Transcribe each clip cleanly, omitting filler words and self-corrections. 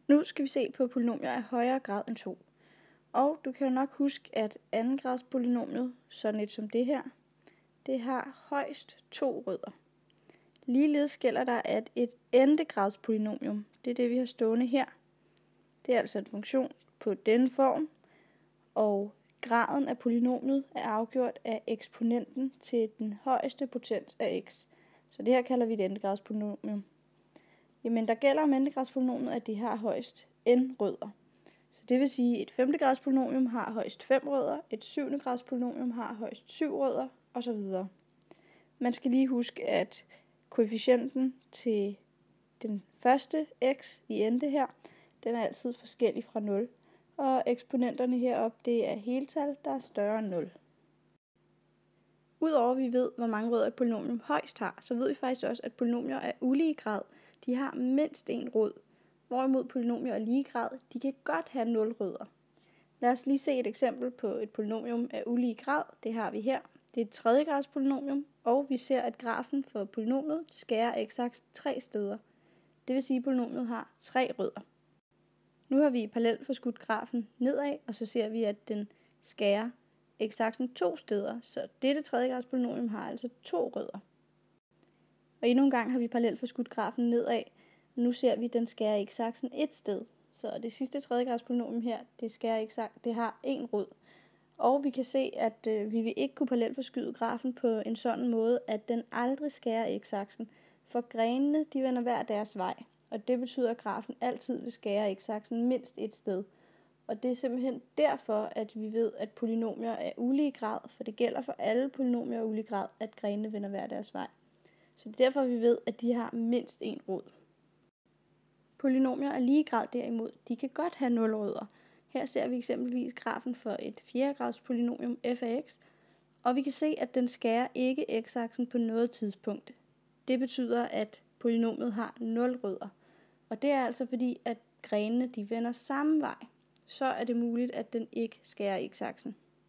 Nu skal vi se på polynomier af højere grad end 2. Og du kan jo nok huske, at andengrads polynomiet, sådan et som det her, det har højst 2 rødder. Ligeledes gælder der, at et endegrads polynomium, det er det vi har stående her, det er altså en funktion på denne form, og graden af polynomiet er afgjort af eksponenten til den højeste potens af x. Så det her kalder vi et endegrads polynomium. Jamen der gælder om endegrads polynomiet, at de har højst n rødder. Så det vil sige, at et femtegrads polynomium har højst 5 rødder, et syvendegrads polynomium har højst 7 rødder, osv. Man skal lige huske, at koefficienten til den første x i ende her, den er altid forskellig fra 0. Og eksponenterne heroppe, det er heltal, der er større end 0. Udover at vi ved, hvor mange rødder et polynomium højst har, så ved vi faktisk også, at polynomier af ulige grad, de har mindst en rod. Hvorimod polynomier af lige grad, de kan godt have 0 rødder. Lad os lige se et eksempel på et polynomium af ulige grad. Det har vi her. Det er et tredjegrads polynomium, og vi ser, at grafen for polynomiet skærer x-aksen 3 steder. Det vil sige, at polynomiet har 3 rødder. Nu har vi parallelt forskudt grafen nedad, og så ser vi, at den skærer x-aksen 2 steder, så dette tredjegrads polynomium har altså 2 rødder. Og endnu en gang har vi parallelt forskudt grafen nedad, og nu ser vi, at den skærer x-aksen 1 sted. Så det sidste tredjegrads polynomium her, det har 1 rod. Og vi kan se, at vi vil ikke kunne parallelt forskyde grafen på en sådan måde, at den aldrig skærer x-aksen, for grenene de vender hver deres vej. Og det betyder, at grafen altid vil skære x-aksen mindst et sted. Og det er simpelthen derfor, at vi ved, at polynomier er ulige grad, for det gælder for alle polynomier af ulige grad, at grenene vender hver deres vej. Så det er derfor, vi ved, at de har mindst en rod. Polynomier af lige grad derimod, de kan godt have 0 rødder. Her ser vi eksempelvis grafen for et fjerdegrads polynomium f af x, og vi kan se, at den skærer ikke x-aksen på noget tidspunkt. Det betyder, at polynomiet har 0 rødder. Og det er altså fordi, at grenene de vender samme vej. Så er det muligt, at den ikke skærer x-aksen.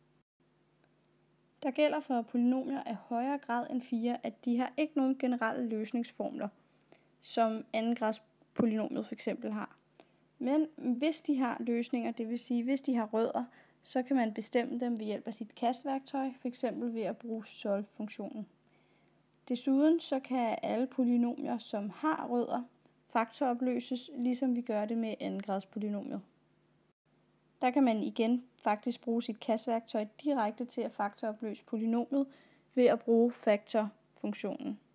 Der gælder for polynomier af højere grad end 4, at de har ikke nogen generelle løsningsformler, som andengrads polynomiet f.eks. har. Men hvis de har løsninger, det vil sige, hvis de har rødder, så kan man bestemme dem ved hjælp af sit kastværktøj, f.eks. ved at bruge solve-funktionen. Desuden så kan alle polynomier, som har rødder, faktoropløses, ligesom vi gør det med andengrads polynomiet. Der kan man igen faktisk bruge sit kastværktøj direkte til at faktoropløse polynomiet ved at bruge factor-funktionen.